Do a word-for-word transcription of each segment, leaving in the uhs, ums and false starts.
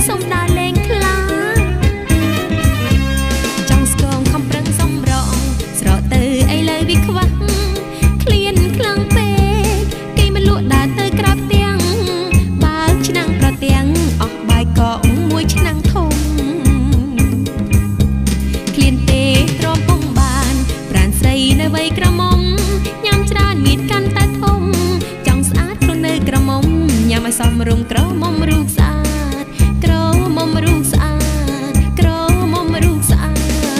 សុំដើរលេងខ្លាចង់ស្គងខំប្រឹងសុំរងស្រកទៅអីលើវាខ្វះឃ្លានខ្លាំងពេកគេមិនលក់ដើរទៅក្រៅផ្ទាំងបើកឆ្នាំងប្រទាំងអស់បាយកកមួយឆ្នាំងធំឃ្លានទេរំពងបានប្រានស្រីនៅវ័យក្រមុំញ៉ាំច្រើនមានកាន់តែធំចង់ស្អាតខ្លួននៅក្រមុំញ៉ាំឲ្យសមរម្យក្រមុំរូបស្អាតក្រមុំរូបស្អាតក្រមុំរូបស្អាត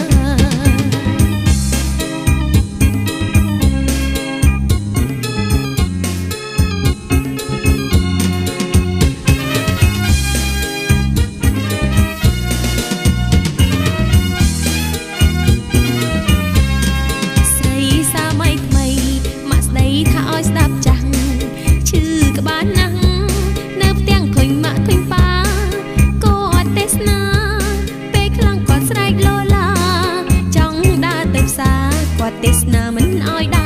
ស្រីសម័យថ្មីម៉ាក់ស្ដីថាឲ្យស្ដាប់ចាស់ឈឺក្បាលណាស់នៅផ្ទាំងឃើញម៉ាក់ឃើញប៉ាគាត់ទេសនាពេលខ្លាំងគាត់ស្រែកលោឡាចង់ដើរទៅផ្សារគាត់ទេសនាមិនឲ្យដើរ